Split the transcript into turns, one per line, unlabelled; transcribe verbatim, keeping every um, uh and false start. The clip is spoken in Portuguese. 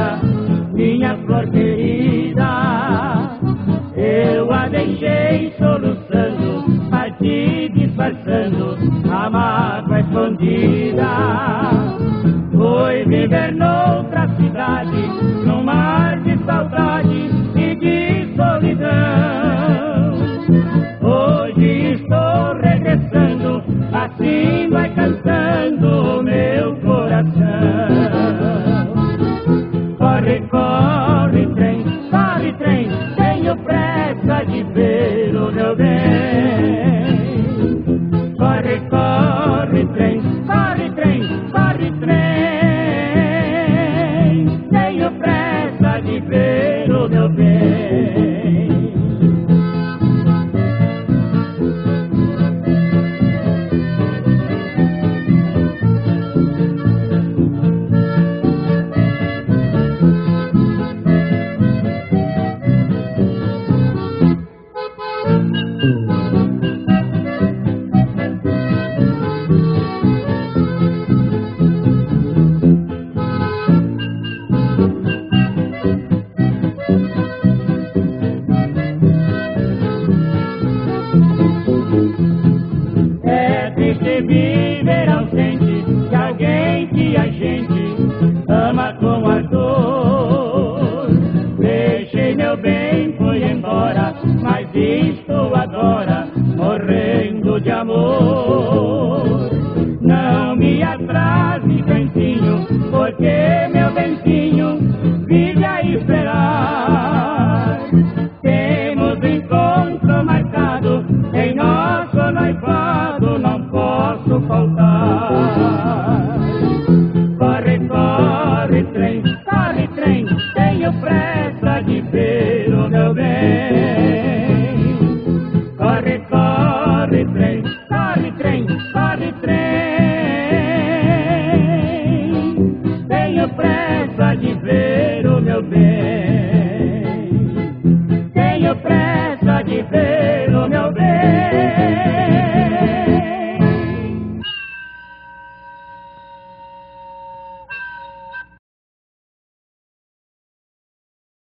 Maria, minha flor querida. Eu a deixei soluçando, parti disfarçando a mágoa escondida. Fui viver noutra cidade, num mar de saudade e de solidão. Hoje estou regressando, assim vai cantando o meu coração. Corre, corre, trem, corre, trem, tenho pressa de ver o meu bem. Corre, corre, trem, corre, trem, corre, trem, tenho pressa de ver o meu bem. Viver ausente de alguém que a gente ama com ardor. Deixei meu bem, foi embora, mas estou agora morrendo de amor. Não me atrase, benzinho, porque meu benzinho vive a esperar. Temos encontro marcado em nosso noivado, não posso faltar. Corre, corre, trem, corre, trem, tenho pressa de ver o meu bem. Corre, corre, trem, corre, trem, corre, trem, tenho pressa de ver o meu bem.